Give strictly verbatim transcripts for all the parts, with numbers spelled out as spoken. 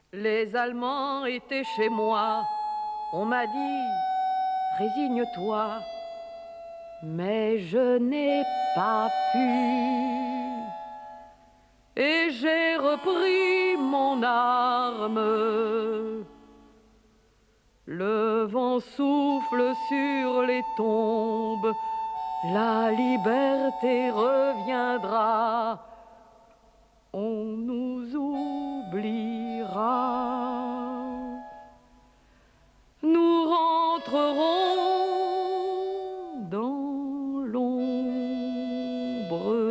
Les Allemands étaient chez moi. On m'a dit, résigne-toi. Mais je n'ai pas pu. Et j'ai repris mon arme. Le vent souffle sur les tombes. La liberté reviendra. On nous oubliera. Nous rentrerons dans l'ombre.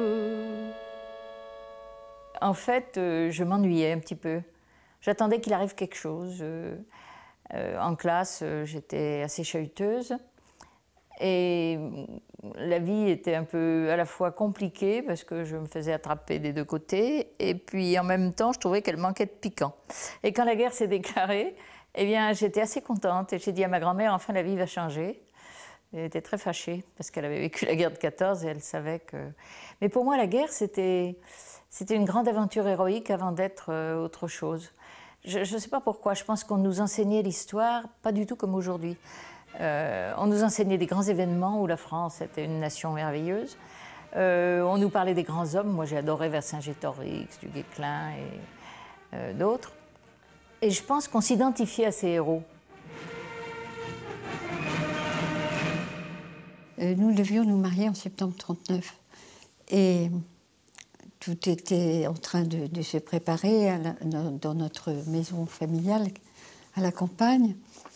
En fait, euh, je m'ennuyais un petit peu. J'attendais qu'il arrive quelque chose. Euh, euh, en classe, euh, j'étais assez chahuteuse. Et la vie était un peu à la fois compliquée parce que je me faisais attraper des deux côtés et puis en même temps je trouvais qu'elle manquait de piquant. Et quand la guerre s'est déclarée, eh bien j'étais assez contente et j'ai dit à ma grand-mère enfin la vie va changer. Elle était très fâchée parce qu'elle avait vécu la guerre de quatorze et elle savait que... Mais pour moi la guerre c'était c'était une grande aventure héroïque avant d'être euh, autre chose. Je ne sais pas pourquoi, je pense qu'on nous enseignait l'histoire pas du tout comme aujourd'hui. Euh, on nous enseignait des grands événements où la France était une nation merveilleuse. Euh, on nous parlait des grands hommes. Moi, j'ai adoré Vercingétorix, du Guesclin et euh, d'autres. Et je pense qu'on s'identifiait à ces héros. Euh, nous devions nous marier en septembre trente-neuf. Et tout était en train de, de se préparer à la, dans notre maison familiale à la campagne.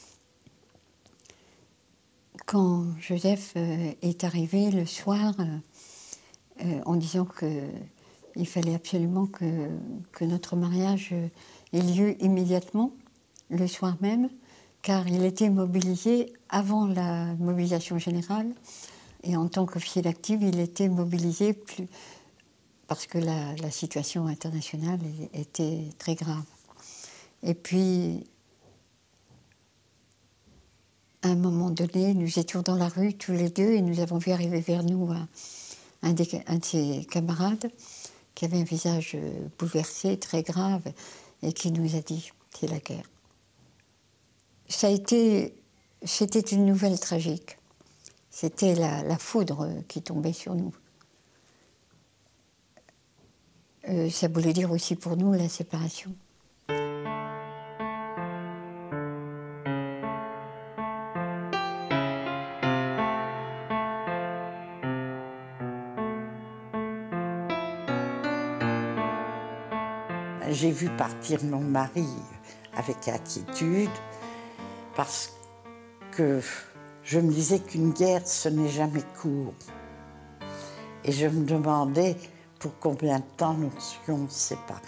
Quand Joseph euh, est arrivé le soir euh, euh, en disant qu'il fallait absolument que, que notre mariage ait lieu immédiatement, le soir même, car il était mobilisé avant la mobilisation générale, et en tant qu'officier d'active, il était mobilisé plus, parce que la, la situation internationale était très grave. Et puis, à un moment donné, nous étions dans la rue tous les deux et nous avons vu arriver vers nous un, un, des, un de ses camarades qui avait un visage bouleversé, très grave, et qui nous a dit « c'est la guerre ». Ça a été, c'était une nouvelle tragique. C'était la, la foudre qui tombait sur nous. Euh, ça voulait dire aussi pour nous la séparation. J'ai vu partir mon mari avec inquiétude parce que je me disais qu'une guerre, ce n'est jamais court. Et je me demandais pour combien de temps nous serions séparés.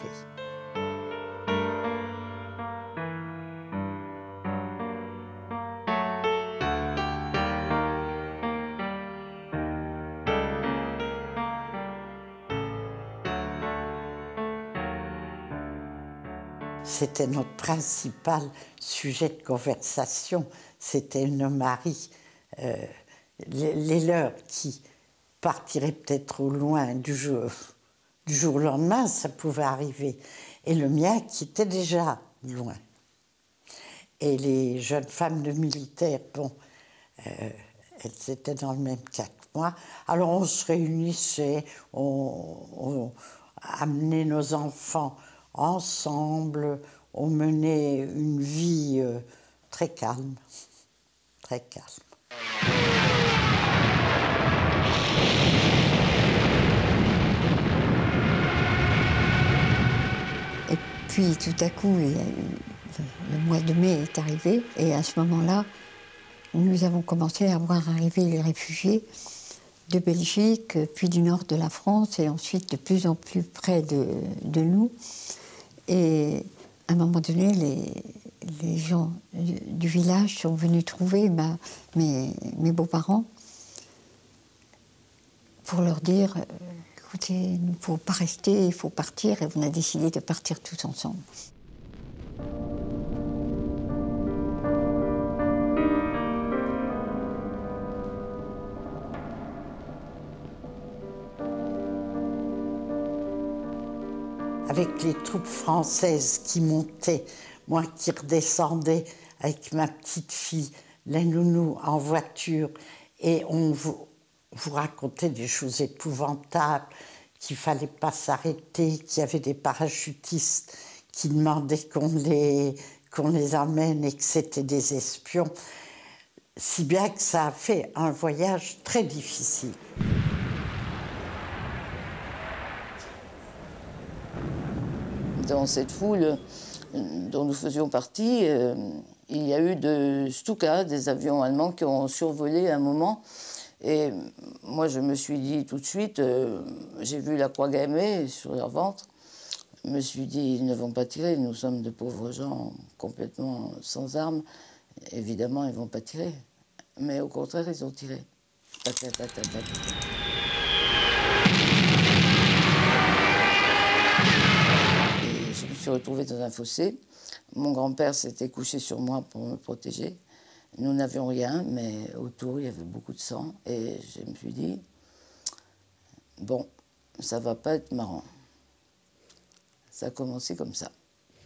C'était notre principal sujet de conversation, c'était nos maris, euh, les, les leurs qui partiraient peut-être au loin du jour, du jour au lendemain, ça pouvait arriver, et le mien qui était déjà loin. Et les jeunes femmes de militaires, bon, euh, elles étaient dans le même cas que moi, alors on se réunissait, on, on amenait nos enfants ensemble, on menait une vie euh, très calme, très calme. Et puis tout à coup, le, le mois de mai est arrivé, et à ce moment-là, nous avons commencé à voir arriver les réfugiés de Belgique, puis du nord de la France, et ensuite de plus en plus près de, de nous. Et à un moment donné, les, les gens du, du village sont venus trouver ma, mes, mes beaux-parents pour leur dire euh, « Écoutez, il ne faut pas rester, il faut partir », et on a décidé de partir tous ensemble. avec les troupes françaises qui montaient, moi qui redescendais avec ma petite fille, la nounou, en voiture, et on vous, vous racontait des choses épouvantables, qu'il ne fallait pas s'arrêter, qu'il y avait des parachutistes qui demandaient qu'on les, qu'on les emmène et que c'était des espions, si bien que ça a fait un voyage très difficile. Dans cette foule dont nous faisions partie, euh, il y a eu de Stuka, des avions allemands qui ont survolé un moment. Et moi, je me suis dit tout de suite, euh, j'ai vu la croix gammée sur leur ventre, je me suis dit, ils ne vont pas tirer, nous sommes de pauvres gens complètement sans armes. Évidemment, ils ne vont pas tirer. Mais au contraire, ils ont tiré. Ta, ta, ta, ta, ta, ta. Je me suis retrouvée dans un fossé. Mon grand-père s'était couché sur moi pour me protéger. Nous n'avions rien, mais autour, il y avait beaucoup de sang. Et je me suis dit, bon, ça va pas être marrant. Ça a commencé comme ça.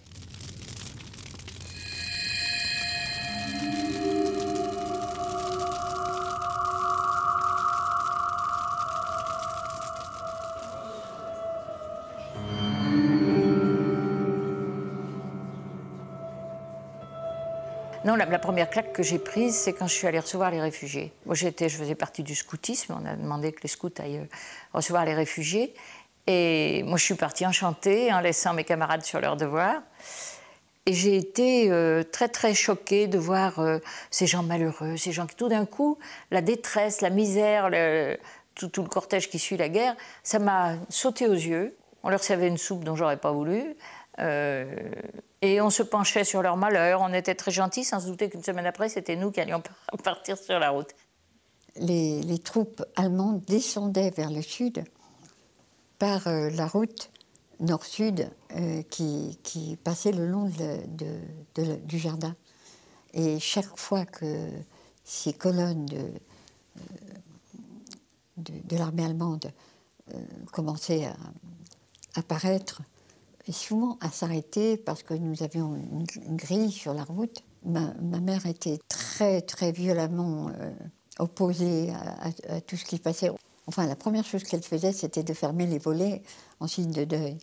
Non, la, la première claque que j'ai prise, c'est quand je suis allée recevoir les réfugiés. Moi, j'étais, je faisais partie du scoutisme. On a demandé que les scouts aillent recevoir les réfugiés. Et moi, je suis partie enchantée, en laissant mes camarades sur leurs devoirs. Et j'ai été euh, très, très choquée de voir euh, ces gens malheureux, ces gens qui, tout d'un coup, la détresse, la misère, le, tout, tout le cortège qui suit la guerre, ça m'a sauté aux yeux. On leur servait une soupe dont j'aurais pas voulu. Euh, et on se penchait sur leur malheur, on était très gentils, sans se douter qu'une semaine après, c'était nous qui allions partir sur la route. Les, les troupes allemandes descendaient vers le sud par euh, la route nord-sud euh, qui, qui passait le long de, de, de, du jardin. Et chaque fois que ces colonnes de, euh, de, de l'armée allemande euh, commençaient à apparaître, et souvent à s'arrêter parce que nous avions une, une grille sur la route. Ma, ma mère était très, très violemment euh, opposée à, à, à tout ce qui se passait. Enfin, la première chose qu'elle faisait, c'était de fermer les volets en signe de deuil.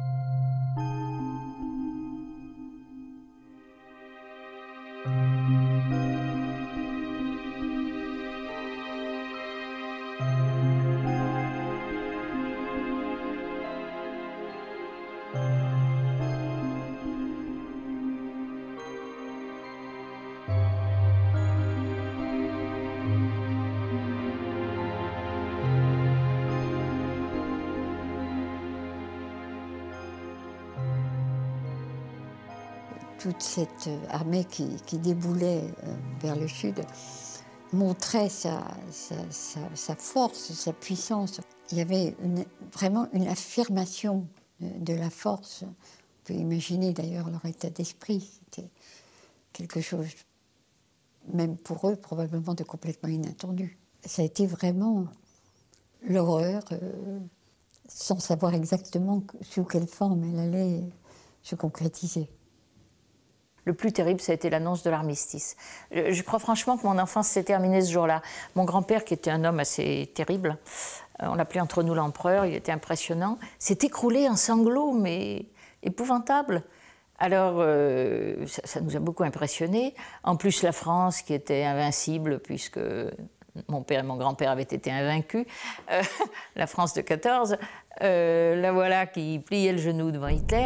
Toute cette armée qui, qui déboulait euh, vers le sud montrait sa, sa, sa, sa force, sa puissance. Il y avait une, vraiment une affirmation de, de la force. On peut imaginer d'ailleurs leur état d'esprit. C'était quelque chose, même pour eux, probablement de complètement inattendu. Ça a été vraiment l'horreur, euh, sans savoir exactement sous quelle forme elle allait se concrétiser. Le plus terrible, ça a été l'annonce de l'armistice. Je, je crois franchement que mon enfance s'est terminée ce jour-là. Mon grand-père, qui était un homme assez terrible, euh, on l'appelait entre nous l'empereur, il était impressionnant, s'est écroulé en sanglots, mais épouvantables. Alors, euh, ça, ça nous a beaucoup impressionnés. En plus, la France, qui était invincible, puisque mon père et mon grand-père avaient été invaincus, euh, la France de quatorze, euh, la voilà qui pliait le genou devant Hitler.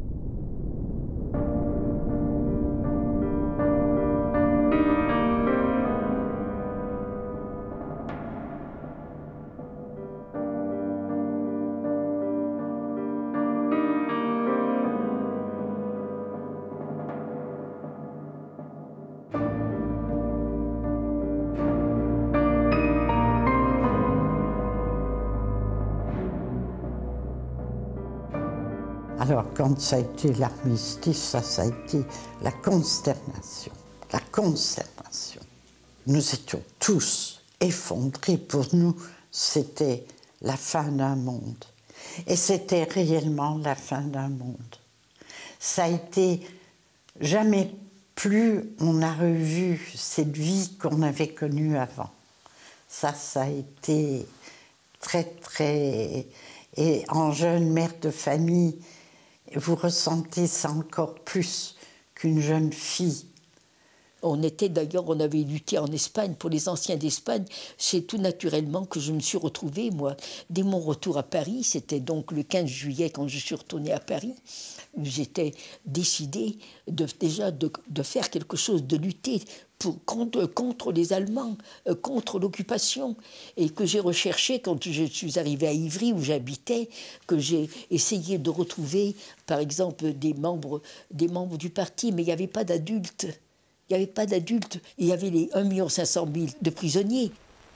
Alors, quand ça a été l'armistice, ça, ça a été la consternation. La consternation. Nous étions tous effondrés. Pour nous, c'était la fin d'un monde. Et c'était réellement la fin d'un monde. Ça a été jamais plus on a revu cette vie qu'on avait connue avant. Ça, ça a été très, très... Et en jeune mère de famille, vous ressentez ça encore plus qu'une jeune fille. On était d'ailleurs, on avait lutté en Espagne pour les anciens d'Espagne. C'est tout naturellement que je me suis retrouvée, moi. Dès mon retour à Paris, c'était donc le quinze juillet quand je suis retournée à Paris, j'étais décidée de, déjà de, de faire quelque chose, de lutter pour, contre, contre les Allemands, euh, contre l'occupation. Et que j'ai recherché, quand je suis arrivée à Ivry, où j'habitais, que j'ai essayé de retrouver, par exemple, des membres, des membres du parti, mais il n'y avait pas d'adultes. Il n'y avait pas d'adultes, il y avait les un million cinq cent mille de prisonniers.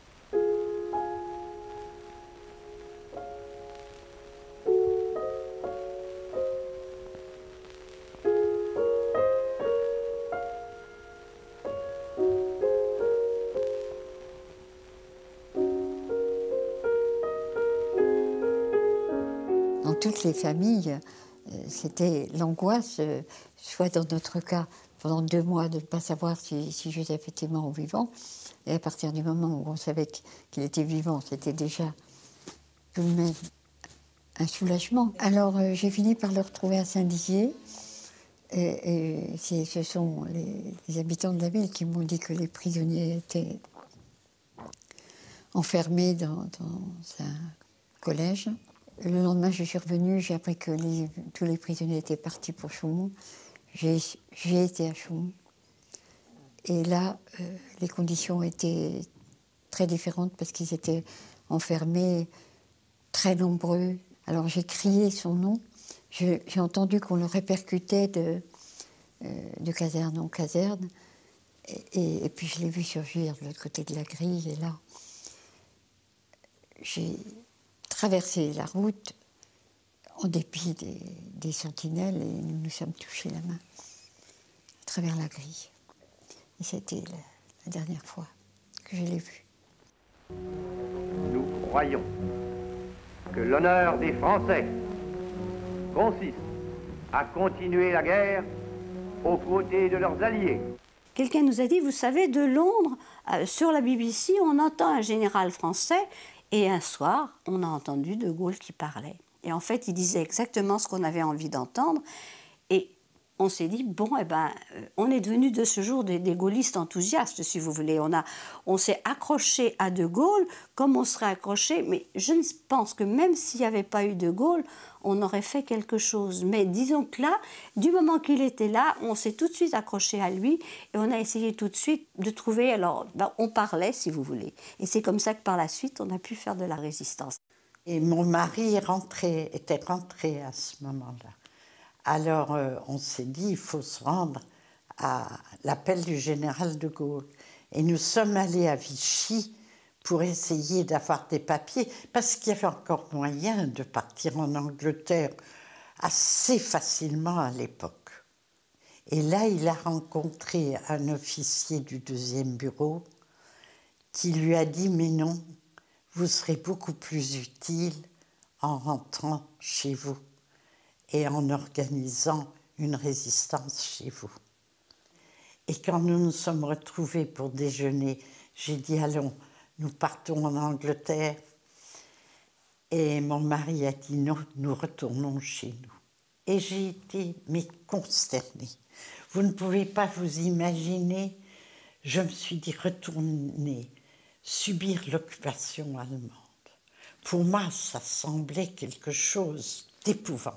Dans toutes les familles, c'était l'angoisse, soit dans notre cas, pendant deux mois de ne pas savoir si, si Joseph était mort ou vivant. Et à partir du moment où on savait qu'il était vivant, c'était déjà tout de même un soulagement. Alors euh, j'ai fini par le retrouver à Saint-Dizier. Et, et ce sont les, les habitants de la ville qui m'ont dit que les prisonniers étaient enfermés dans, dans un collège. Le lendemain, je suis revenue, j'ai appris que les, tous les prisonniers étaient partis pour Chaumont. J'ai été à Chaumont. Et là, euh, les conditions étaient très différentes parce qu'ils étaient enfermés, très nombreux. Alors j'ai crié son nom. J'ai entendu qu'on le répercutait de, euh, de caserne en caserne. Et, et, et puis je l'ai vu surgir de l'autre côté de la grille. Et là, j'ai traversé la route en dépit des, des sentinelles, et nous nous sommes touchés la main à travers la grille. Et c'était la, la dernière fois que je l'ai vu. Nous croyons que l'honneur des Français consiste à continuer la guerre aux côtés de leurs alliés. Quelqu'un nous a dit, vous savez, de Londres, euh, sur la B B C, on entend un général français, et un soir, on a entendu De Gaulle qui parlait. Et en fait, il disait exactement ce qu'on avait envie d'entendre. Et on s'est dit, bon, eh ben, on est devenus de ce jour des, des gaullistes enthousiastes, si vous voulez. On, a, on s'est accroché à De Gaulle comme on serait accroché. Mais je pense que même s'il n'y avait pas eu De Gaulle, on aurait fait quelque chose. Mais disons que là, du moment qu'il était là, on s'est tout de suite accroché à lui et on a essayé tout de suite de trouver... Alors, ben, on parlait, si vous voulez. Et c'est comme ça que par la suite, on a pu faire de la résistance. Et mon mari rentrait, était rentré à ce moment-là. Alors, euh, on s'est dit, il faut se rendre à l'appel du général de Gaulle. Et nous sommes allés à Vichy pour essayer d'avoir des papiers, parce qu'il y avait encore moyen de partir en Angleterre assez facilement à l'époque. Et là, il a rencontré un officier du deuxième bureau qui lui a dit « Mais non, vous serez beaucoup plus utile en rentrant chez vous et en organisant une résistance chez vous. » Et quand nous nous sommes retrouvés pour déjeuner, j'ai dit « Allons, nous partons en Angleterre. » Et mon mari a dit « Non, nous retournons chez nous. » Et j'ai été, mais consternée. Vous ne pouvez pas vous imaginer, je me suis dit « Retourner, subir l'occupation allemande. » Pour moi, ça semblait quelque chose d'épouvantable.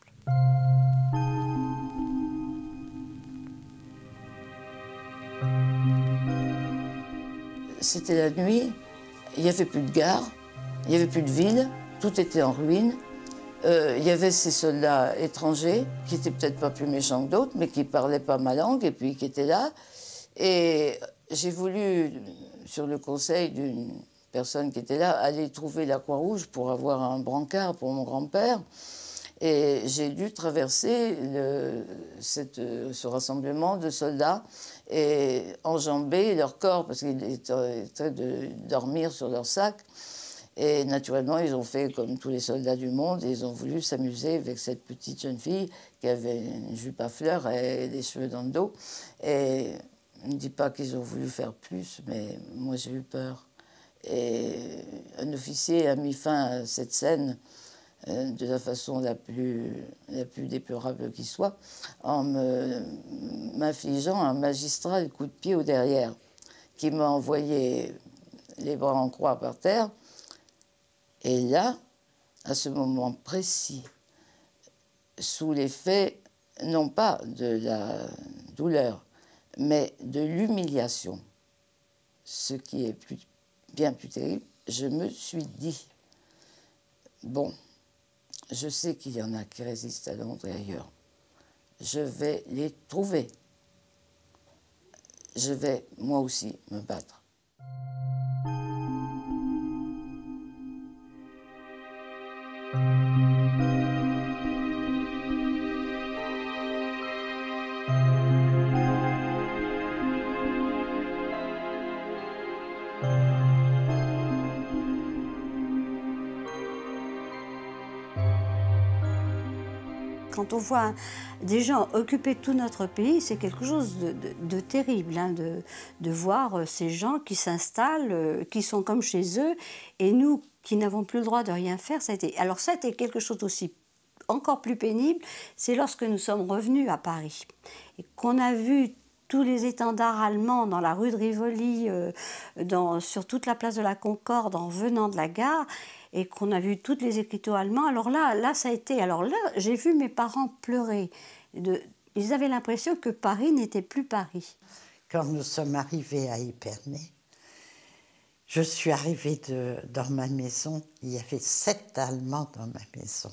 C'était la nuit, il n'y avait plus de gare, il n'y avait plus de ville, tout était en ruine. Euh, il y avait ces soldats étrangers qui étaient peut-être pas plus méchants que d'autres, mais qui parlaient pas ma langue et puis qui étaient là. Et j'ai voulu, sur le conseil d'une personne qui était là, aller trouver la Croix-Rouge pour avoir un brancard pour mon grand-père. Et j'ai dû traverser le, cette, ce rassemblement de soldats et enjamber leur corps parce qu'ils étaient en train de dormir sur leur sac. Et naturellement, ils ont fait comme tous les soldats du monde, ils ont voulu s'amuser avec cette petite jeune fille qui avait une jupe à fleurs et des cheveux dans le dos. Et je ne dis pas qu'ils ont voulu faire plus, mais moi j'ai eu peur. Et un officier a mis fin à cette scène euh, de la façon la plus, la plus déplorable qui soit, en m'infligeant un magistral coup de pied au derrière, qui m'a envoyé les bras en croix par terre. Et là, à ce moment précis, sous l'effet, non pas de la douleur, mais de l'humiliation, ce qui est plus, bien plus terrible, je me suis dit, bon, je sais qu'il y en a qui résistent à Londres et ailleurs. Je vais les trouver. Je vais, moi aussi, me battre. Quand on voit des gens occuper tout notre pays, c'est quelque chose de, de, de terrible, hein, de, de voir ces gens qui s'installent, qui sont comme chez eux, et nous qui n'avons plus le droit de rien faire. Ça a été... Alors ça a été quelque chose aussi encore plus pénible, c'est lorsque nous sommes revenus à Paris et qu'on a vu tous les étendards allemands dans la rue de Rivoli, euh, dans, sur toute la place de la Concorde en venant de la gare, et qu'on a vu tous les écriteaux allemands. Alors là, là, ça a été... Alors là, j'ai vu mes parents pleurer. De, ils avaient l'impression que Paris n'était plus Paris. Quand nous sommes arrivés à Épernay, je suis arrivée de, dans ma maison, il y avait sept Allemands dans ma maison.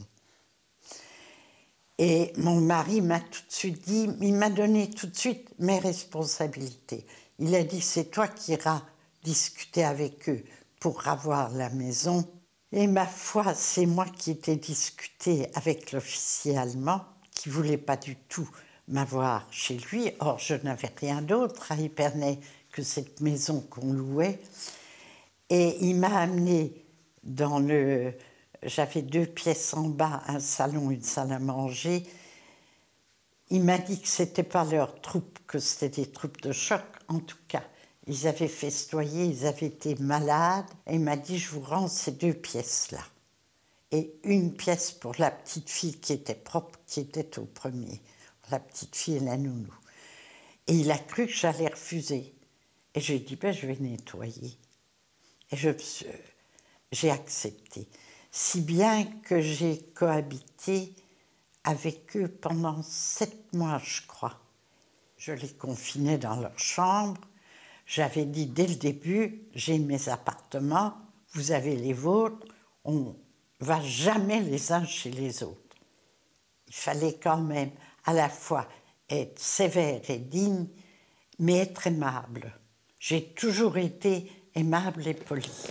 Et mon mari m'a tout de suite dit, il m'a donné tout de suite mes responsabilités. Il a dit, c'est toi qui iras discuter avec eux pour avoir la maison. Et ma foi, c'est moi qui étais discuté avec l'officier allemand, qui ne voulait pas du tout m'avoir chez lui. Or, je n'avais rien d'autre à Épernay que cette maison qu'on louait. Et il m'a amené dans le... J'avais deux pièces en bas, un salon, une salle à manger. Il m'a dit que ce n'était pas leurs troupes, que c'était des troupes de choc, en tout cas. Ils avaient festoyé, ils avaient été malades. Et il m'a dit, je vous rends ces deux pièces-là. Et une pièce pour la petite fille qui était propre, qui était au premier. La petite fille et la nounou. Et il a cru que j'allais refuser. Et j'ai dit, ben, je vais nettoyer. Et je, j'ai accepté. Si bien que j'ai cohabité avec eux pendant sept mois, je crois. Je les confinais dans leur chambre. J'avais dit dès le début, j'ai mes appartements, vous avez les vôtres, on ne va jamais les uns chez les autres. Il fallait quand même à la fois être sévère et digne, mais être aimable. J'ai toujours été aimable et polie.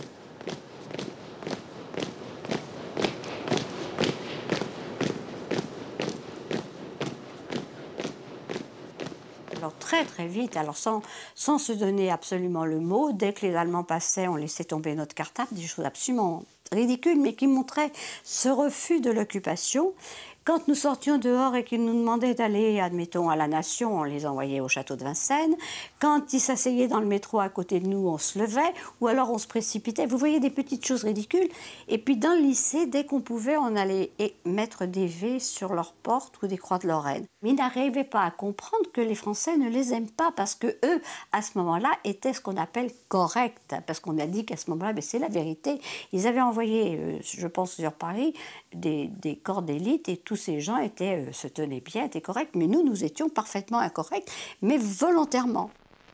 Alors très très vite, alors sans, sans se donner absolument le mot, dès que les Allemands passaient, on laissait tomber notre cartable, des choses absolument ridicules, mais qui montraient ce refus de l'occupation. Quand nous sortions dehors et qu'ils nous demandaient d'aller, admettons, à la Nation, on les envoyait au château de Vincennes. Quand ils s'asseyaient dans le métro à côté de nous, on se levait, ou alors on se précipitait. Vous voyez des petites choses ridicules. Et puis dans le lycée, dès qu'on pouvait, on allait mettre des V sur leurs portes ou des croix de Lorraine. Mais ils n'arrivaient pas à comprendre que les Français ne les aiment pas, parce que eux, à ce moment-là, étaient ce qu'on appelle corrects. Parce qu'on a dit qu'à ce moment-là, c'est la vérité. Ils avaient envoyé, euh, je pense sur Paris, des, des corps d'élite et tout. Tous ces gens étaient, euh, se tenaient bien, étaient corrects, mais nous, nous étions parfaitement incorrects, mais volontairement.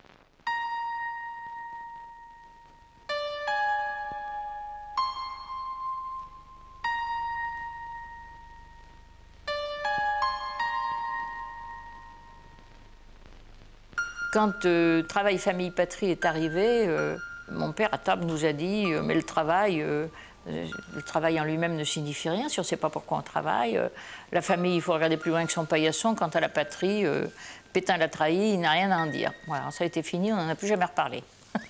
Quand euh, Travail, Famille, Patrie est arrivé, euh, mon père à table nous a dit euh, « mais le travail... Euh, Le travail en lui-même ne signifie rien, si on ne sait pas pourquoi on travaille. La famille, il faut regarder plus loin que son paillasson. Quant à la patrie, euh, Pétain l'a trahi, il n'a rien à en dire. Voilà, ça a été fini, on n'en a plus jamais reparlé.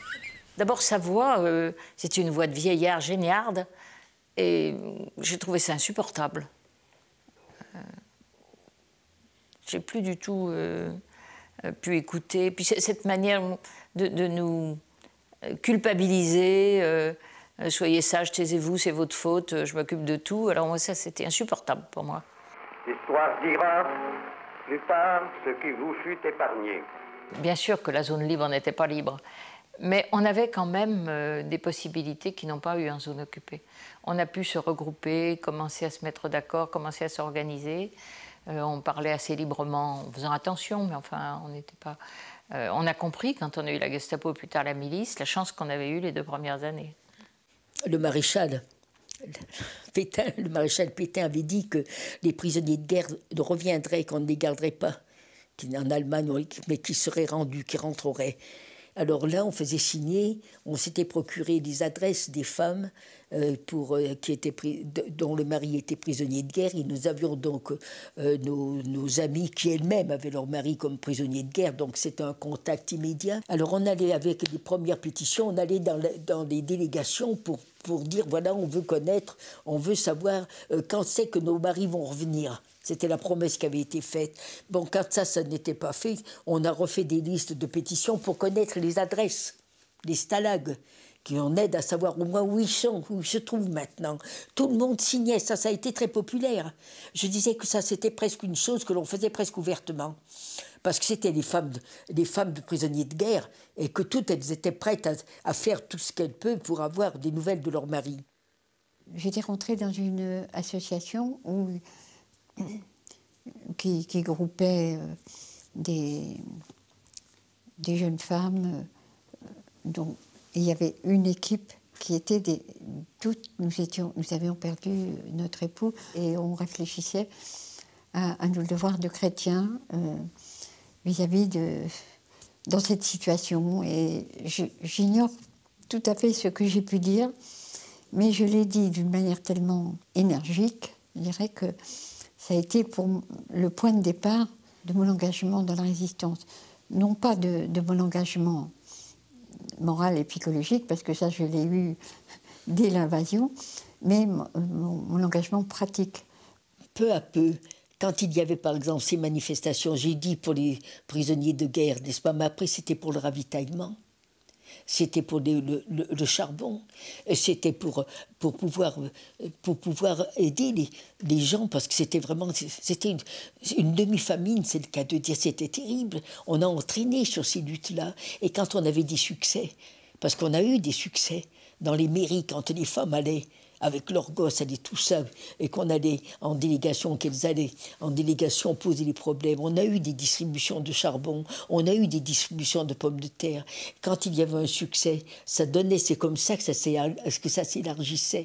D'abord, sa voix, euh, c'est une voix de vieillard géniarde, et j'ai trouvé ça insupportable. Euh, j'ai plus du tout euh, pu écouter. Puis cette manière de, de nous culpabiliser, euh, soyez sages, taisez-vous, c'est votre faute, je m'occupe de tout. Alors moi, ça, c'était insupportable pour moi. L'histoire dira plus tard ce qui vous fut épargné. Bien sûr que la zone libre n'était pas libre, mais on avait quand même euh, des possibilités qui n'ont pas eu en zone occupée. On a pu se regrouper, commencer à se mettre d'accord, commencer à s'organiser. Euh, on parlait assez librement, en faisant attention, mais enfin, on n'était pas... Euh, on a compris, quand on a eu la Gestapo et plus tard la milice, la chance qu'on avait eue les deux premières années. Le maréchal Pétain, le maréchal Pétain avait dit que les prisonniers de guerre ne reviendraient, qu'on ne les garderait pas, en Allemagne, mais qui seraient rendus, qui rentreraient. Alors là, on faisait signer, on s'était procuré des adresses des femmes euh, pour, euh, qui étaient, dont le mari était prisonnier de guerre. Et nous avions donc euh, nos, nos amis qui elles-mêmes avaient leur mari comme prisonnier de guerre, donc c'était un contact immédiat. Alors on allait avec les premières pétitions, on allait dans, la, dans les délégations pour, pour dire, voilà, on veut connaître, on veut savoir euh, quand c'est que nos maris vont revenir. C'était la promesse qui avait été faite. Bon, quand ça, ça n'était pas fait, on a refait des listes de pétitions pour connaître les adresses, les stalags, qui en aident à savoir au moins où ils sont, où ils se trouvent maintenant. Tout le monde signait, ça, ça a été très populaire. Je disais que ça, c'était presque une chose que l'on faisait presque ouvertement. Parce que c'était les femmes, de, les femmes de prisonniers de guerre, et que toutes, elles étaient prêtes à, à faire tout ce qu'elles peuvent pour avoir des nouvelles de leur mari. J'étais rentrée dans une association où... Qui, qui groupait euh, des, des jeunes femmes. Euh, dont il y avait une équipe qui était des... Toutes, nous, étions, nous avions perdu notre époux et on réfléchissait à, à nos devoirs de chrétiens euh, vis-à-vis de... dans cette situation. Et j'ignore tout à fait ce que j'ai pu dire, mais je l'ai dit d'une manière tellement énergique, je dirais que ça a été pour le point de départ de mon engagement dans la résistance. Non pas de, de mon engagement moral et psychologique, parce que ça, je l'ai eu dès l'invasion, mais mon, mon, mon engagement pratique. Peu à peu, quand il y avait par exemple ces manifestations, j'ai dit pour les prisonniers de guerre, n'est-ce pas, mais après c'était pour le ravitaillement. C'était pour le, le, le charbon, c'était pour, pour, pouvoir, pour pouvoir aider les, les gens, parce que c'était vraiment, c'était une, une demi-famine, c'est le cas de dire, c'était terrible. On a entraîné sur ces luttes-là, et quand on avait des succès, parce qu'on a eu des succès dans les mairies, quand les femmes allaient avec leurs gosses, allaient tout ça, et qu'on allait en délégation, qu'elles allaient en délégation poser les problèmes. On a eu des distributions de charbon, on a eu des distributions de pommes de terre. Quand il y avait un succès, ça donnait, c'est comme ça que ça s'élargissait.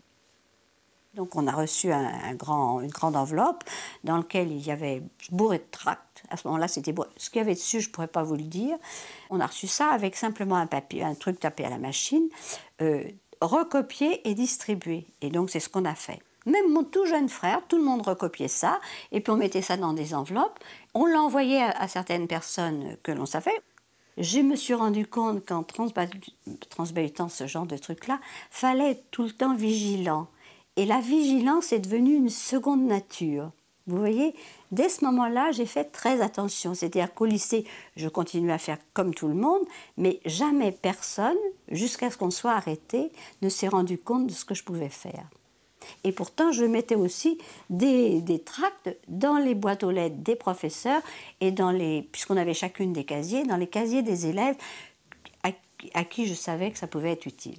Donc on a reçu un, un grand, une grande enveloppe dans laquelle il y avait bourré de tracts. À ce moment-là, c'était bourré. Ce qu'il y avait dessus, je ne pourrais pas vous le dire. On a reçu ça avec simplement un papier, un truc tapé à la machine, euh, recopié et distribué. Et donc, c'est ce qu'on a fait. Même mon tout jeune frère, tout le monde recopiait ça, et puis on mettait ça dans des enveloppes. On l'envoyait à, à certaines personnes que l'on savait. Je me suis rendu compte qu'en transbahutant ce genre de truc-là, fallait être tout le temps vigilant. Et la vigilance est devenue une seconde nature. Vous voyez, dès ce moment-là, j'ai fait très attention. C'est-à-dire qu'au lycée, je continuais à faire comme tout le monde, mais jamais personne, jusqu'à ce qu'on soit arrêté, ne s'est rendu compte de ce que je pouvais faire. Et pourtant, je mettais aussi des, des tracts dans les boîtes aux lettres des professeurs et dans les, puisqu'on avait chacune des casiers, dans les casiers des élèves à, à qui je savais que ça pouvait être utile.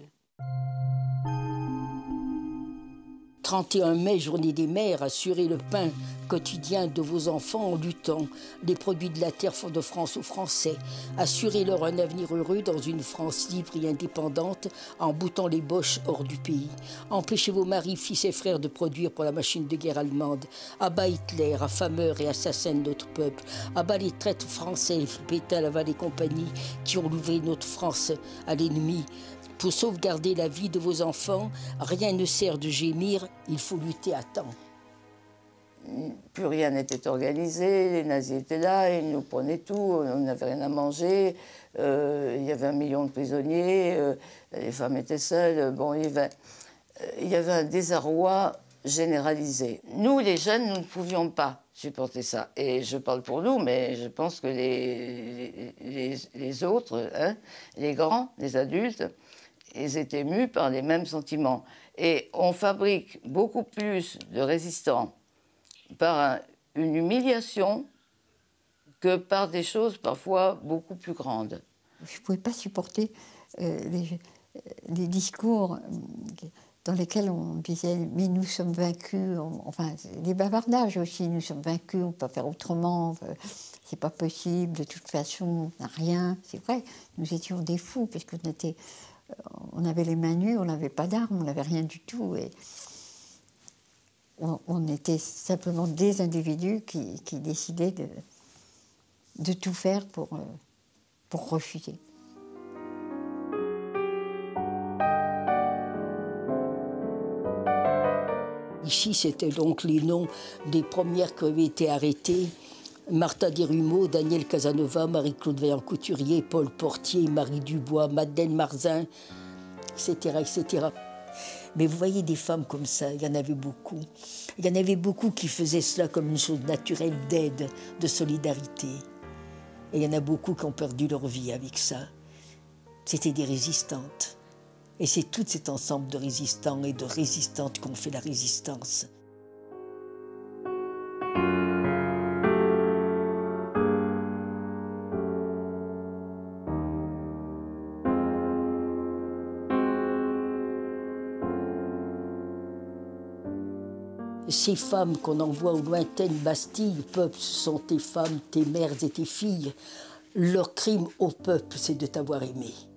trente et un mai, journée des mères, assurez le pain quotidien de vos enfants en luttant les produits de la terre de France aux Français. Assurez-leur un avenir heureux dans une France libre et indépendante en boutant les boches hors du pays. Empêchez vos maris, fils et frères de produire pour la machine de guerre allemande. Abat Hitler, affameur et assassin de notre peuple. Abat les traîtres français, Pétain, Laval et compagnie qui ont livré notre France à l'ennemi. Pour sauvegarder la vie de vos enfants, rien ne sert de gémir, il faut lutter à temps. plus rien n'était organisé, les nazis étaient là, ils nous prenaient tout, on n'avait rien à manger, euh, il y avait un million de prisonniers, euh, les femmes étaient seules, bon, il y avait, il y avait un désarroi généralisé. Nous, les jeunes, nous ne pouvions pas supporter ça. Et je parle pour nous, mais je pense que les, les, les autres, hein, les grands, les adultes, ils étaient mus par les mêmes sentiments. Et on fabrique beaucoup plus de résistants par un, une humiliation que par des choses parfois beaucoup plus grandes. Je ne pouvais pas supporter euh, les, les discours dans lesquels on disait « mais nous sommes vaincus », enfin, les bavardages aussi, « nous sommes vaincus, on ne peut pas faire autrement, c'est pas possible, de toute façon, on n'a rien ». C'est vrai, nous étions des fous, parce qu'on était, on avait les mains nues, on n'avait pas d'armes, on n'avait rien du tout. Et on, on était simplement des individus qui, qui décidaient de, de tout faire pour, pour refuser. Ici, c'était donc les noms des premières qui avaient été arrêtées. Martha Desrumeaux, Daniel Casanova, Marie-Claude Vaillant-Couturier, Paul Portier, Marie Dubois, Madeleine Marzin, et cetera, et cetera. Mais vous voyez des femmes comme ça, il y en avait beaucoup. Il y en avait beaucoup qui faisaient cela comme une chose naturelle d'aide, de solidarité. Et il y en a beaucoup qui ont perdu leur vie avec ça. C'était des résistantes. Et c'est tout cet ensemble de résistants et de résistantes qui ont fait la résistance. Ces femmes qu'on envoie aux lointaines Bastilles, peuple, ce sont tes femmes, tes mères et tes filles. Leur crime au peuple, c'est de t'avoir aimé.